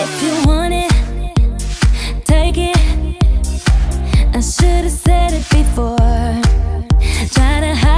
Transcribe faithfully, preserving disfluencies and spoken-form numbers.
If you want it, take it. I should've said it before. Try to hide